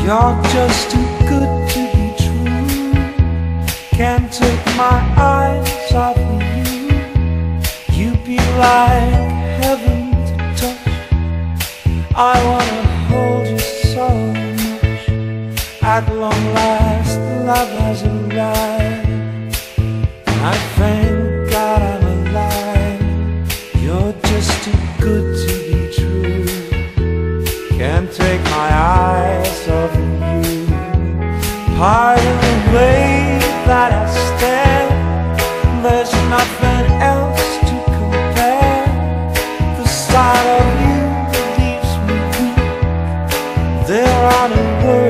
You're just too good to be true. Can't take my eyes off of you. You'd be like heaven to touch. I wanna hold you so much. At long last, love has arrived. I thank God I'm alive. You're just too good to be true. Can't take my eyes off of you. Pardon the way that I stare. There's nothing else to compare. The sight of you leaves me weak. There are no words